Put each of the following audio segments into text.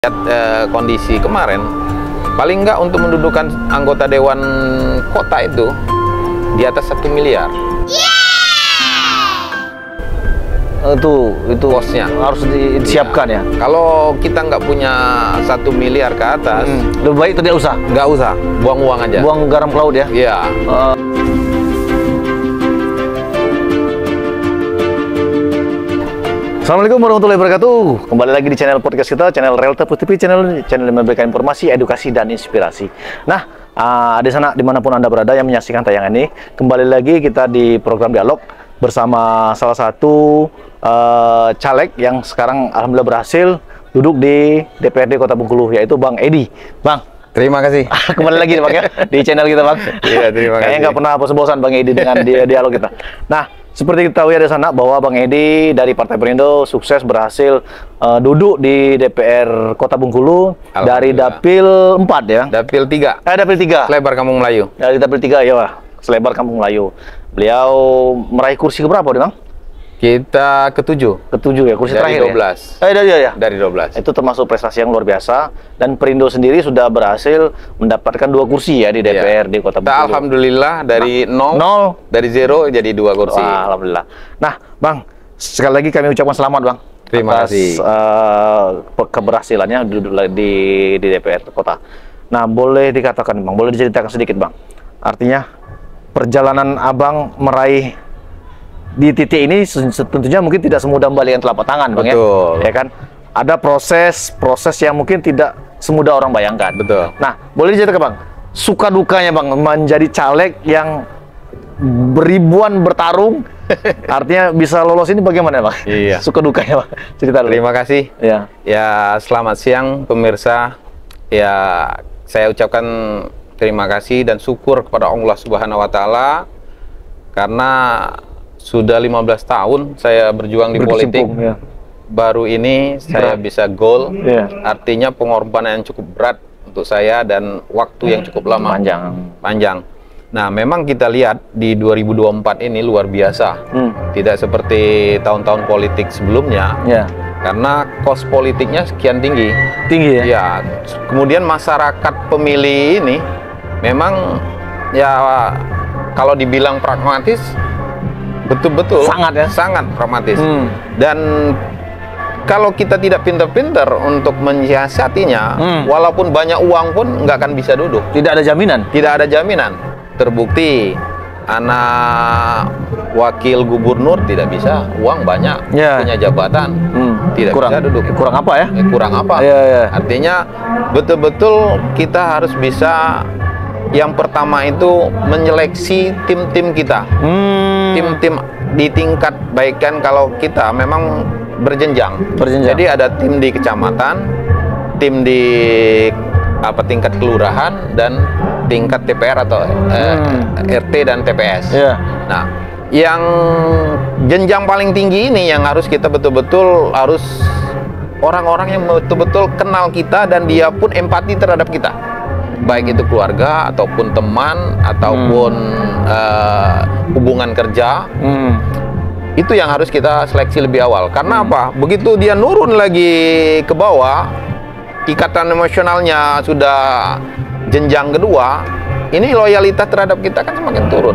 Lihat kondisi kemarin, paling enggak untuk mendudukan anggota dewan kota itu di atas 1 miliar. Itu Kosnya harus disiapkan ya. Kalau kita nggak punya 1 miliar ke atas, lebih baik tidak usah. nggak usah, buang uang aja. Buang garam ke laut ya. Iya. Assalamualaikum warahmatullahi wabarakatuh. Kembali lagi di channel podcast kita, channel Realta TV, channel yang memberikan informasi, edukasi, dan inspirasi. Nah, di sana dimanapun Anda berada yang menyaksikan tayangan ini, kembali lagi kita di program dialog bersama salah satu caleg yang sekarang alhamdulillah berhasil duduk di DPRD Kota Bengkulu, yaitu Bang Edi. Bang, Terima kasih. kembali lagi nih Bang ya di channel kita Bang. Iya, terima kasih. Kayaknya nggak pernah bosan-bosan Bang Edi dengan dialog kita. Nah, seperti kita tahu ya di sana bahwa Bang Edi dari Partai Perindo sukses berhasil duduk di DPR Kota Bengkulu dari Dapil 4 ya. Dapil 3. Dapil 3. Selebar Kampung Melayu. Dari Dapil 3 ya, Pak. Selebar Kampung Melayu. Beliau meraih kursi keberapa nih Bang? Kita ke-7. Ke-7 ya, kursi Dari terakhir 12. ya? Dari 12. Itu termasuk prestasi yang luar biasa, dan Perindo sendiri sudah berhasil mendapatkan 2 kursi ya di DPR di Kota Bengkulu. Alhamdulillah dari nol, dari 0 jadi 2 kursi. Wah, alhamdulillah. Nah, Bang, sekali lagi kami ucapkan selamat, Bang. Terima kasih. Keberhasilannya duduk di DPR Kota. Nah, boleh dikatakan, Bang, boleh diceritakan sedikit, Bang. Artinya perjalanan Abang meraih di titik ini tentunya mungkin tidak semudah membalikan telapak tangan, Bang. Betul. Ya kan? Ada proses yang mungkin tidak semudah orang bayangkan. Betul. Nah, boleh diceritakan, Bang, suka dukanya Bang menjadi caleg yang beribuan bertarung, artinya bisa lolos ini bagaimana, Bang? Iya. Suka dukanya, Bang. Cerita dulu. Terima kasih. Ya. Ya, selamat siang pemirsa. Ya, saya ucapkan terima kasih dan syukur kepada Allah Subhanahu wa taala karena sudah 15 tahun saya berjuang di politik. Ya. Baru ini saya bisa goal. Ya. Artinya pengorbanan yang cukup berat untuk saya dan waktu yang cukup lama. Panjang. Nah, memang kita lihat di 2024 ini luar biasa. Tidak seperti tahun-tahun politik sebelumnya. Ya. Karena kos politiknya sekian tinggi. Tinggi ya? Ya, kemudian masyarakat pemilih ini memang ya kalau dibilang pragmatis, betul-betul sangat pragmatis. Dan kalau kita tidak pintar-pintar untuk menyiasatinya, walaupun banyak uang pun nggak akan bisa duduk. Tidak ada jaminan. Tidak ada jaminan. Terbukti anak wakil gubernur tidak bisa, uang banyak, punya jabatan, tidak bisa duduk. Kurang apa ya? Kurang apa? Artinya betul-betul kita harus bisa. Yang pertama itu menyeleksi tim-tim kita. Tim-tim di tingkat baikan kalau kita memang berjenjang. Jadi ada tim di kecamatan, tim di tingkat kelurahan, dan tingkat TPR atau RT dan TPS. Nah, yang jenjang paling tinggi ini yang harus kita betul-betul harus orang-orang yang betul-betul kenal kita dan dia pun empati terhadap kita. Baik itu keluarga ataupun teman ataupun hubungan kerja, itu yang harus kita seleksi lebih awal. Karena apa? Begitu dia nurun lagi ke bawah, ikatan emosionalnya sudah jenjang kedua, ini loyalitas terhadap kita kan semakin turun.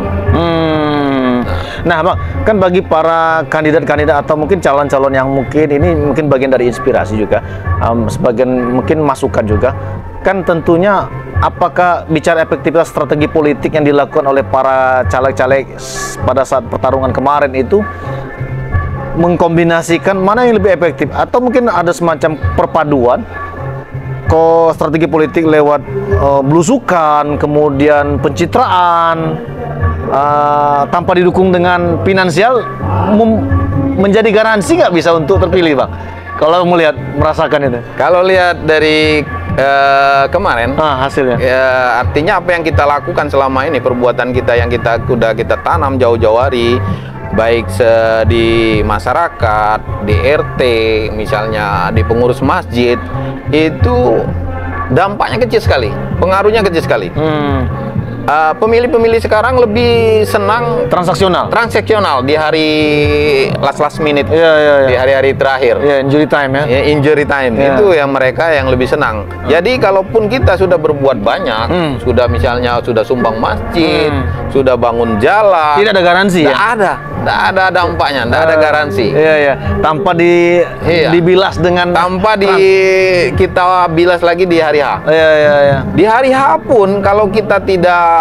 Nah, Bang, kan bagi para kandidat-kandidat atau mungkin calon-calon yang mungkin bagian dari inspirasi juga, sebagian mungkin masukan juga, kan tentunya apakah bicara efektivitas strategi politik yang dilakukan oleh para caleg-caleg pada saat pertarungan kemarin itu mengkombinasikan mana yang lebih efektif, atau mungkin ada semacam perpaduan strategi politik lewat belusukan, kemudian pencitraan, tanpa didukung dengan finansial, menjadi garansi nggak bisa untuk terpilih, Bang? Kalau merasakan itu. Kalau lihat dari kemarin hasilnya, ya, artinya apa yang kita lakukan selama ini, perbuatan kita yang sudah kita tanam jauh-jauh hari, baik di masyarakat, di RT, misalnya di pengurus masjid, itu dampaknya kecil sekali, pengaruhnya kecil sekali. pemilih-pemilih sekarang lebih senang Transaksional. transaksional di hari last minute, Iya, iya, iya. di hari-hari terakhir. Ya, injury time ya. Ya, injury time Ya. itu yang mereka yang lebih senang. Jadi kalaupun kita sudah berbuat banyak, sudah misalnya sudah sumbang masjid, sudah bangun jalan, Tidak ada garansi ya. nggak ada dampaknya, nggak ada garansi. Iya, iya. Tanpa Iya. dibilas dengan Tanpa kita bilas lagi di hari H. Iya, iya, iya. Di hari H pun kalau kita tidak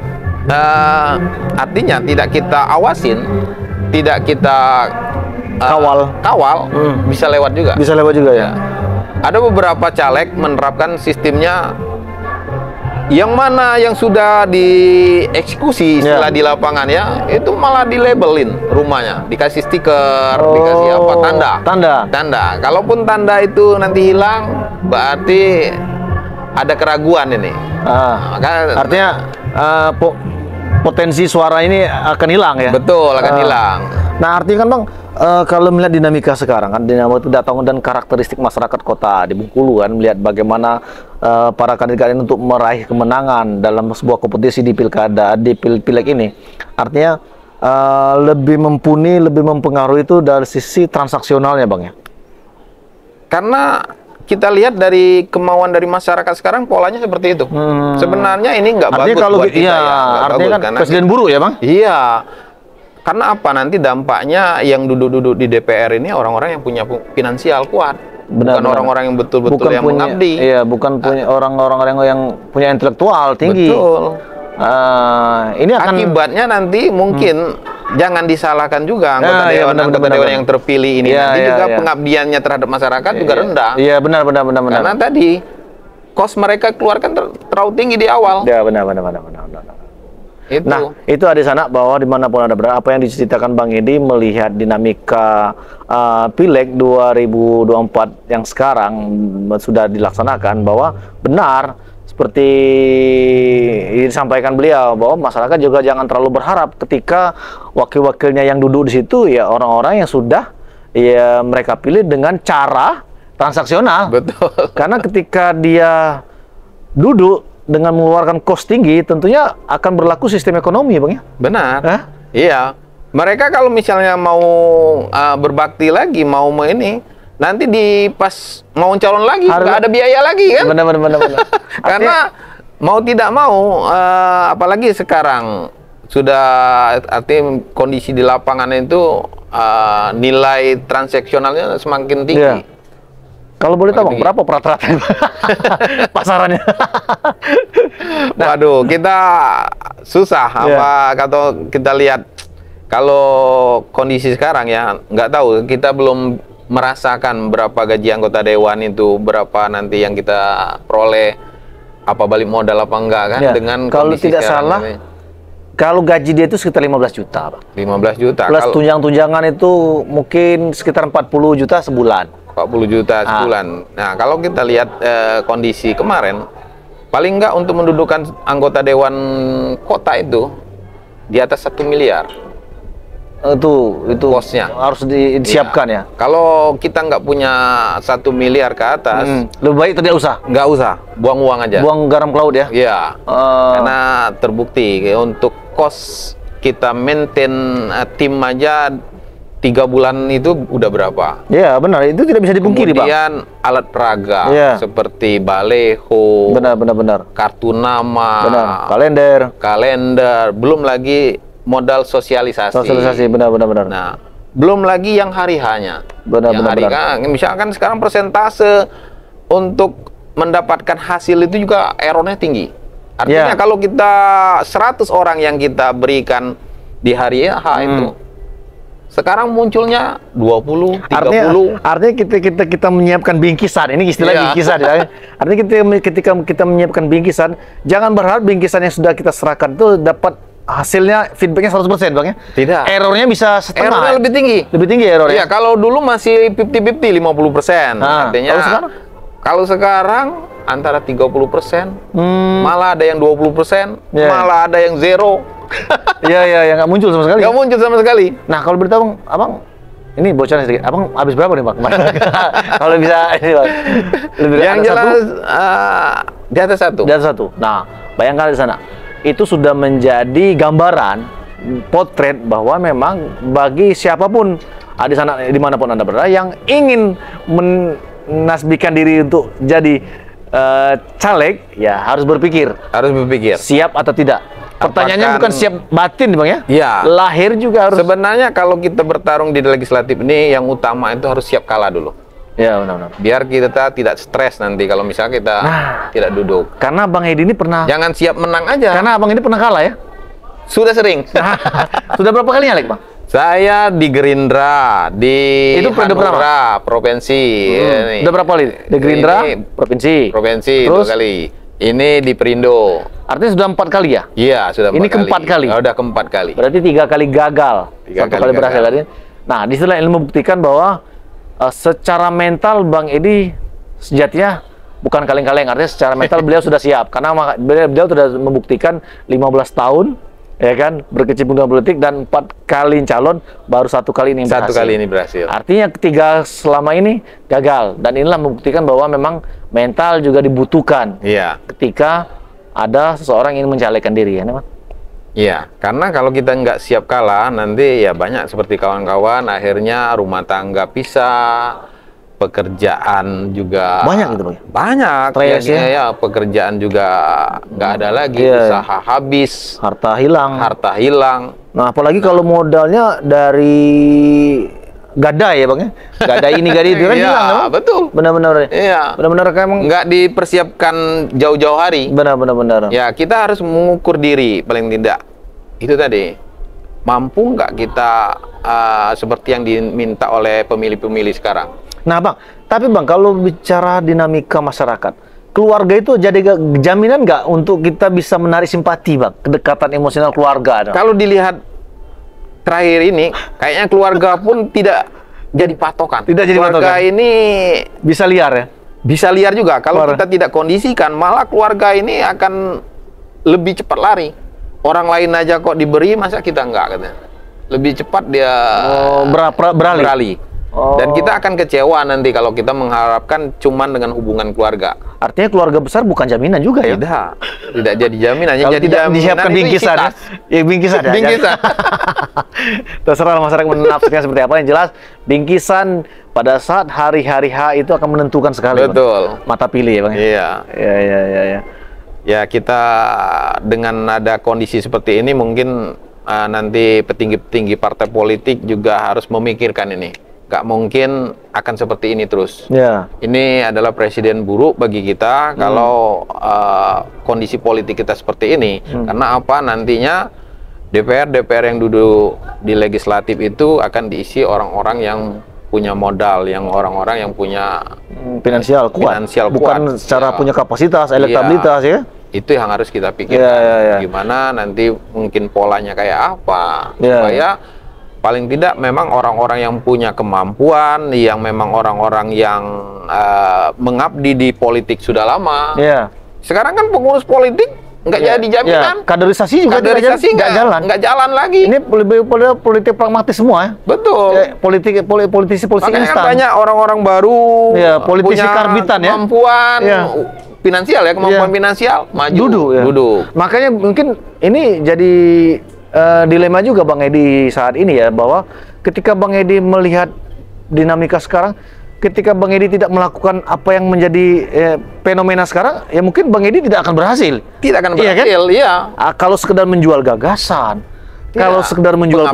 artinya tidak kita awasin, tidak kita kawal, bisa lewat juga. Bisa lewat juga ya. Ada beberapa caleg menerapkan sistemnya yang mana yang sudah dieksekusi istilah di lapangan ya, itu malah dilabelin rumahnya, dikasih stiker, dikasih apa, tanda. Kalaupun tanda itu nanti hilang, berarti ada keraguan ini. Artinya potensi suara ini akan hilang ya. Betul, akan hilang. Nah, artinya kan Bang, kalau melihat dinamika sekarang kan, dinamika datang dan karakteristik masyarakat kota di Bengkulu kan, melihat bagaimana para kandidat ini untuk meraih kemenangan dalam sebuah kompetisi di pilkada, di pileg ini, artinya lebih mumpuni, lebih mempengaruhi itu dari sisi transaksionalnya Bang ya. Karena kita lihat dari kemauan dari masyarakat sekarang polanya seperti itu. Sebenarnya ini nggak bagus kalau buat kita iya, ya. artinya kan presiden buruk ya Bang? Iya. Karena apa? Nanti dampaknya yang duduk-duduk di DPR ini orang-orang yang punya finansial kuat. Bukan orang-orang yang betul-betul yang mengabdi. Iya, bukan punya orang-orang yang punya intelektual tinggi. Betul. Ini akan akibatnya nanti mungkin jangan disalahkan juga anggota dewan yang terpilih ini nanti juga pengabdiannya terhadap masyarakat juga rendah. Iya, benar. Karena tadi kos mereka keluarkan terlalu tinggi di awal. Ya, benar. Itu. Nah, itu ada di sana bahwa dimanapun Anda berada, apa yang diceritakan Bang Edi melihat dinamika Pileg 2024 yang sekarang sudah dilaksanakan, bahwa benar seperti disampaikan beliau bahwa masyarakat juga jangan terlalu berharap ketika wakil-wakilnya yang duduk di situ ya orang-orang yang sudah ya mereka pilih dengan cara transaksional. Betul. Karena ketika dia duduk dengan mengeluarkan kos tinggi, tentunya akan berlaku sistem ekonomi, Bang ya? Benar. Iya. Mereka kalau misalnya mau berbakti lagi, mau ini, nanti di pas mau calon lagi, nggak ada biaya lagi kan? Benar. Karena mau tidak mau, apalagi sekarang sudah artinya kondisi di lapangan itu nilai transaksionalnya semakin tinggi. Iya. Kalau boleh tahu Bang, berapa rata-rata pasarannya? Waduh, kita susah kalau kita lihat kalau kondisi sekarang ya nggak tahu, kita belum merasakan berapa gaji anggota dewan itu, berapa nanti yang kita peroleh, apa balik modal apa enggak kan dengan kalau kondisi tidak salah ini. Kalau gaji dia itu sekitar 15 juta, Bang. 15 juta. Plus tunjangan itu mungkin sekitar 40 juta sebulan. 40 juta sebulan. Nah, kalau kita lihat kondisi kemarin, paling enggak untuk mendudukan anggota dewan kota itu di atas 1 miliar. Itu kosnya harus disiapkan ya. Kalau kita nggak punya 1 miliar ke atas, lebih baik tidak usah. Nggak usah, buang uang aja. Buang garam ke laut ya. Iya. Karena terbukti untuk kos kita maintain tim aja 3 bulan itu udah berapa? Iya benar, itu tidak bisa dipungkiri Bang. Kemudian alat peraga seperti baleho, benar. kartu nama, kalender, belum lagi modal sosialisasi. Benar. Nah, belum lagi yang hari hanya. Benar. Misalkan sekarang persentase untuk mendapatkan hasil itu juga errornya tinggi. Artinya kalau kita 100 orang yang kita berikan di hari H itu, sekarang munculnya 20, 30. Artinya kita menyiapkan bingkisan. Ini istilah bingkisan ya. Artinya ketika kita menyiapkan bingkisan, jangan berharap bingkisan yang sudah kita serahkan itu dapat hasilnya feedbacknya 100% Bang ya. Tidak. Errornya bisa setengah. Errornya lebih tinggi. Lebih tinggi errornya. Iya, kalau dulu masih 50-50, 50%. Artinya kalau sekarang antara 30%, malah ada yang 20%, malah ada yang zero. Iya, nggak muncul sama sekali. Nggak muncul sama sekali. Nah, kalau beritahu Abang, ini bocoran sedikit. Abang habis berapa nih Bang? Kalau bisa ini Bang. Yang jelas di atas 1. Di atas 1. Nah, bayangkan di sana. itu sudah menjadi gambaran potret bahwa memang bagi siapapun di sana dimanapun Anda berada yang ingin menasbihkan diri untuk jadi caleg, ya harus berpikir siap atau tidak. Pertanyaannya bukan siap batin, Bang, ya? Iya. Lahir juga harus. Sebenarnya kalau kita bertarung di legislatif ini, yang utama itu harus siap kalah dulu. Ya, benar-benar. Biar kita tidak stres nanti kalau misalnya kita tidak duduk. Karena Bang Edi ini pernah. Jangan siap menang aja. Karena Abang ini pernah kalah ya? Sudah sering. Sudah berapa kali nyalek, Bang? Saya di Gerindra, di Itu periode Hanura, provinsi. Ini. Udah berapa kali? Di Gerindra, provinsi. Provinsi, Terus? 2 kali. Ini di Perindo. Artinya sudah 4 kali ya? Iya, sudah 4 Ini kali. keempat kali? Oh, udah keempat kali. Berarti 3 kali gagal. 3 1 kali kali berhasil. gagal. Tadi. Nah, disitulah ilmu membuktikan bahwa secara mental Bang Edi sejatinya bukan kaleng-kaleng. Artinya secara mental beliau sudah siap. Karena beliau sudah membuktikan 15 tahun, ya kan, berkecimpung dalam politik dan 4 kali calon, baru 1 kali ini berhasil. 1 kali ini berhasil. Artinya ketiga selama ini gagal. Dan inilah membuktikan bahwa memang mental juga dibutuhkan. Iya. Ketika ada seseorang yang ingin mencalekkan diri, ya, Mas? Iya, karena kalau kita nggak siap kalah, nanti ya banyak seperti kawan-kawan, akhirnya rumah tangga pisah, pekerjaan juga Banyak gitu, Bang? banyak. Stres, ya? Ya, pekerjaan juga nggak ada lagi, Iya. usaha habis, Harta hilang. harta hilang. Nah, apalagi kalau modalnya dari gadai ya, Bang, ya? Gadai ini, gadai itu kan Iya, hilang, kan? betul. Benar-benar. Iya. Benar-benar kayak emang. Nggak dipersiapkan jauh-jauh hari. Benar-benar. Ya, kita harus mengukur diri paling tidak. Itu tadi. Mampu nggak kita seperti yang diminta oleh pemilih-pemilih sekarang? Nah, Bang, tapi Bang, kalau bicara dinamika masyarakat, keluarga itu jadi jaminan nggak untuk kita bisa menarik simpati, Bang? Kedekatan emosional keluarga. Kalau dilihat terakhir ini, kayaknya keluarga pun tidak jadi patokan. Tidak jadi keluarga patokan. ini Bisa liar ya? bisa liar juga. Kalau Keluarga. kita tidak kondisikan, malah keluarga ini akan lebih cepat lari. Orang lain aja kok diberi, masa kita enggak, katanya. Lebih cepat dia Beralih. beralih. Oh. Dan kita akan kecewa nanti kalau kita mengharapkan cuman dengan hubungan keluarga. Artinya keluarga besar bukan jaminan juga ya? Tidak jadi jaminan. Yang Kalau jadi tidak jaminan disiapkan itu bingkisan ya? isitas. Ya, bingkisan ya? Bingkisan. Terserah masyarakat menafsirkan seperti apa. Yang jelas, bingkisan pada saat hari-hari H itu akan menentukan sekali. Betul. Bang. Mata pilih ya, Bang? Iya. Ya. Ya, kita dengan ada kondisi seperti ini mungkin nanti petinggi-petinggi partai politik juga harus memikirkan ini. Gak mungkin akan seperti ini terus. Ya. Ini adalah presiden buruk bagi kita kalau kondisi politik kita seperti ini. Karena apa? Nantinya DPR yang duduk di legislatif itu akan diisi orang-orang yang punya modal, yang orang-orang yang punya Finansial kuat. Bukan kuat. secara Ya. punya kapasitas, elektabilitas ya. Itu yang harus kita pikirkan. Ya. Gimana nanti mungkin polanya kayak apa. Ya. Supaya paling tidak memang orang-orang yang punya kemampuan, yang memang orang-orang yang mengabdi di politik sudah lama. Iya. Sekarang kan pengurus politik nggak jadi jaminan. Ya. Kaderisasi juga Kaderisasi nggak jalan lagi. Ini politik pragmatis semua ya. Betul. Politisi Makanya instan. kan banyak orang-orang baru Ya, politisi punya karbitan ya. kemampuan Ya. finansial ya, kemampuan Ya. finansial, maju. Duduk. Makanya mungkin ini jadi dilema juga Bang Edi saat ini ya, bahwa ketika Bang Edi melihat dinamika sekarang, ketika Bang Edi tidak melakukan apa yang menjadi fenomena sekarang, ya mungkin Bang Edi tidak akan berhasil. Tidak akan Iya kan? berhasil, iya. Kalau sekedar menjual gagasan, Ya, kalau sekedar menjual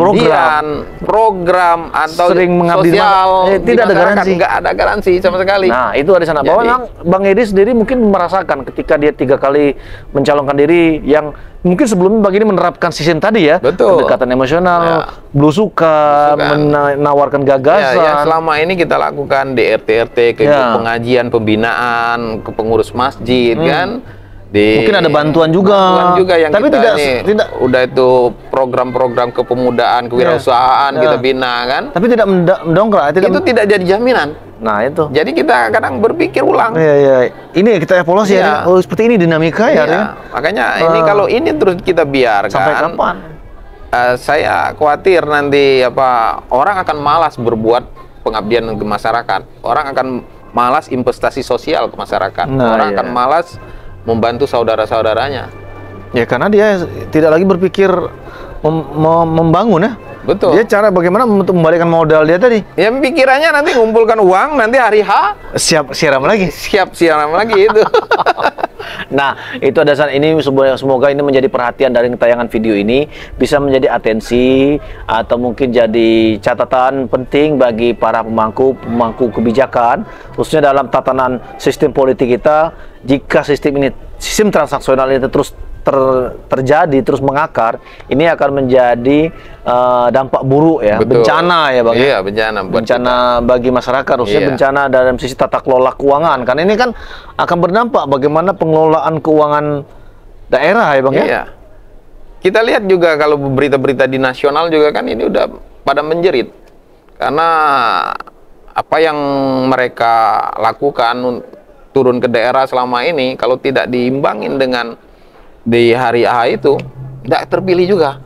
program atau sering mengabdi sosial, tidak ada garansi. nggak ada garansi sama sekali. Nah, itu ada di sana. Bahwa memang Bang Edi sendiri mungkin merasakan ketika dia 3 kali mencalonkan diri, yang mungkin sebelumnya Bang Edi menerapkan sistem tadi ya. Betul. Kedekatan emosional, Ya. belusukan, menawarkan gagasan. Ya, yang selama ini kita lakukan di RT-RT, ke pengajian, pembinaan, ke pengurus masjid kan. Mungkin ada bantuan juga. Yang tapi kita tidak udah itu program-program kepemudaan, kewirausahaan kita bina kan. Tapi tidak mendongkrak, itu tidak jadi jaminan. Nah, itu. Jadi kita kadang berpikir ulang. Iya. Ini kita evaluasi ya. Oh, seperti ini dinamika ya. Makanya ini kalau ini terus kita biarkan. Sampai kapan? Saya khawatir nanti orang akan malas berbuat pengabdian ke masyarakat. Orang akan malas investasi sosial ke masyarakat. Orang akan malas membantu saudara-saudaranya. Ya karena dia tidak lagi berpikir membangun ya. Betul. Dia cara bagaimana untuk membalikan modal dia tadi. Ya pikirannya nanti ngumpulkan uang, nanti hari H Siap siram lagi. siap siaran lagi itu. Nah, itu ada ini semoga ini menjadi perhatian dari tayangan video ini, bisa menjadi atensi atau mungkin jadi catatan penting bagi para pemangku kebijakan, khususnya dalam tatanan sistem politik kita. Jika sistem transaksional ini terus terjadi, terus mengakar, ini akan menjadi dampak buruk ya. Betul. Bencana ya Bang. Iya, bencana bagi masyarakat, khususnya Iya. bencana dalam sisi tata kelola keuangan. Karena ini kan akan berdampak bagaimana pengelolaan keuangan daerah ya Bang ya. Iya. Kita lihat juga kalau berita-berita di nasional juga kan ini udah pada menjerit. Karena apa yang mereka lakukan turun ke daerah selama ini, kalau tidak diimbangin dengan di hari A itu, tidak terpilih juga.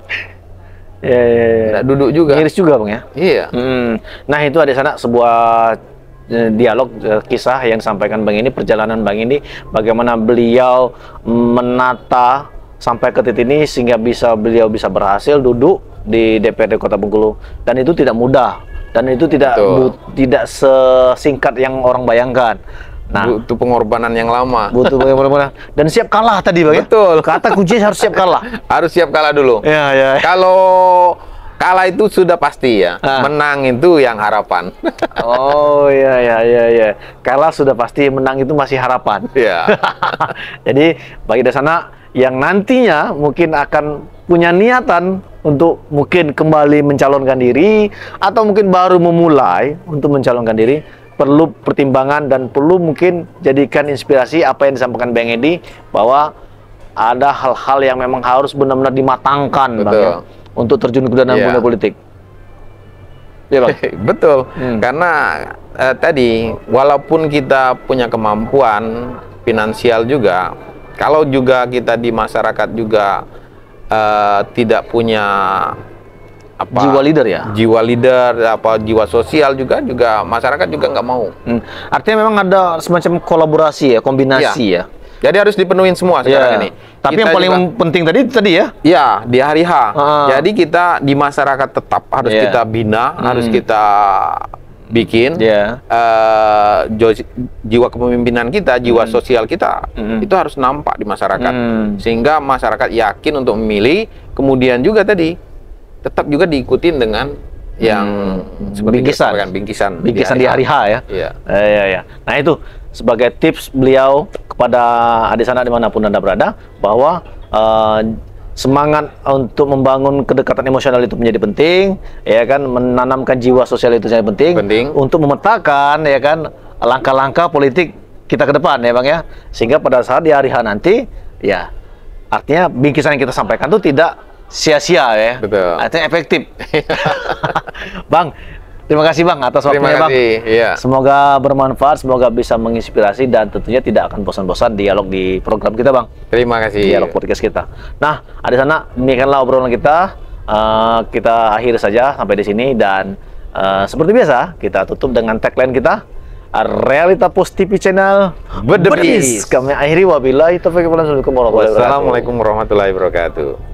Ya. Tidak duduk juga. Miris juga Bang ya. Iya. Nah itu ada di sana sebuah dialog kisah yang disampaikan Bang ini, perjalanan Bang ini, bagaimana beliau menata sampai ke titik ini sehingga beliau bisa berhasil duduk di DPRD Kota Bengkulu, dan itu tidak mudah, dan itu tidak sesingkat yang orang bayangkan. Nah, butuh pengorbanan yang lama. Butuh bagaimana, dan siap kalah tadi Bang ya. Betul. Kata kuncinya harus siap kalah. Harus siap kalah dulu. Ya. Kalau kalah itu sudah pasti ya. Menang itu yang harapan. Oh ya. Kalah sudah pasti, menang itu masih harapan. Iya. Jadi bagi Dasana yang nantinya mungkin akan punya niatan untuk mungkin kembali mencalonkan diri atau mungkin baru memulai untuk mencalonkan diri, perlu pertimbangan dan perlu mungkin jadikan inspirasi apa yang disampaikan Bang Edi, bahwa ada hal-hal yang memang harus benar-benar dimatangkan Bang, ya, untuk terjun ke dalam dunia politik. Ya Bang. Betul. Karena tadi walaupun kita punya kemampuan finansial juga, kalau juga kita di masyarakat juga tidak punya jiwa leader ya, jiwa leader, jiwa sosial juga masyarakat juga nggak mau. Artinya memang ada semacam kolaborasi ya, kombinasi ya. Jadi harus dipenuhin semua sekarang ini. Tapi kita yang paling penting tadi ya. Ya, di hari H. Jadi kita di masyarakat tetap harus kita bina, harus kita bikin jiwa kepemimpinan kita, jiwa sosial kita itu harus nampak di masyarakat, sehingga masyarakat yakin untuk memilih. Kemudian juga tadi tetap juga diikutin dengan yang bingkisan di hari H ya. Iya. Nah itu sebagai tips beliau kepada adik sana dimanapun Anda berada, bahwa semangat untuk membangun kedekatan emosional itu menjadi penting, ya kan, menanamkan jiwa sosial itu sangat penting. Untuk memetakan ya kan langkah-langkah politik kita ke depan ya Bang ya, sehingga pada saat di hari H nanti ya artinya bingkisan yang kita sampaikan itu tidak sia-sia ya. Betul. Artinya efektif. Bang, terima kasih Bang atas waktunya Bang. Iya. Semoga bermanfaat, semoga bisa menginspirasi, dan tentunya tidak akan bosan-bosan dialog di program kita Bang. Terima kasih. Dialog podcast kita. Nah, ada sana, demikianlah obrolan kita. Kita akhiri saja sampai di sini, dan seperti biasa kita tutup dengan tagline kita, Realita Pos TV Channel Bedebis. Kami akhiri, wabillahi taufiq wal hidayah. Wassalamualaikum warahmatullahi wabarakatuh.